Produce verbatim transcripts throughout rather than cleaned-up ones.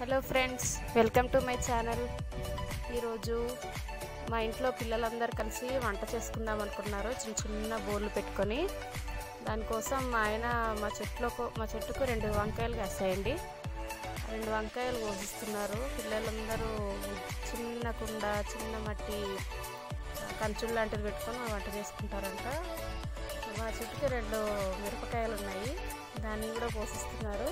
Hello friends, welcome to my channel. ఈరోజు మా ఇంట్లో పిల్లలందరూ కలిసి వంట చేసుకుందాం అనుకున్నారు. చిన్న చిన్న బోర్లు పెట్టుకొని దానికోసం మా ఆయన మా చెట్లో మా చెట్టుకు రెండు వంకాయలు కాసాయండి. రెండు వంకాయలు కోసిస్తున్నారు. పిల్లలందరూ చిన్న కుండ, చిన్న మట్టి కంచులు లాంటివి పెట్టుకొని వంట చేసుకుంటారంట. మా చెట్టుకి రెండు మిరపకాయలు ఉన్నాయి, దాన్ని కూడా కోసిస్తున్నారు.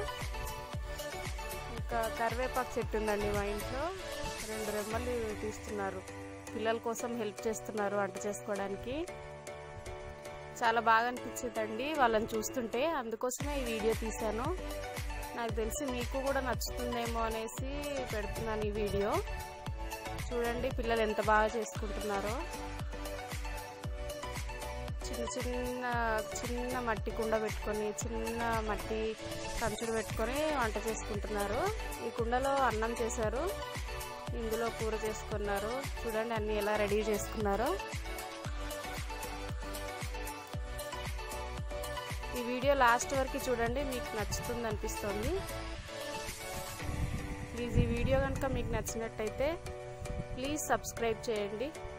ఇంకా కరివేపాకు చెట్టు ఉందండి మా ఇంట్లో, రెండు రెమ్మలు తీస్తున్నారు. పిల్లల కోసం హెల్ప్ చేస్తున్నారు వంట చేసుకోవడానికి. చాలా బాగా అనిపించేదండి వాళ్ళని చూస్తుంటే, అందుకోసమే ఈ వీడియో తీశాను. నాకు తెలిసి మీకు కూడా నచ్చుతుందేమో అనేసి పెడుతున్నాను ఈ వీడియో. చూడండి పిల్లలు ఎంత బాగా చేసుకుంటున్నారో. చిన్న చిన్న చిన్న మట్టి కుండ పెట్టుకొని, చిన్న మట్టి కంచుడు పెట్టుకొని వంట చేసుకుంటున్నారు. ఈ కుండలో అన్నం చేశారు, ఇందులో కూర చేసుకున్నారు. చూడండి అన్నీ ఎలా రెడీ చేసుకున్నారో. ఈ వీడియో లాస్ట్ వరకు చూడండి, మీకు నచ్చుతుంది అనిపిస్తుంది. ప్లీజ్ ఈ వీడియో కనుక మీకు నచ్చినట్టయితే ప్లీజ్ సబ్స్క్రైబ్ చేయండి.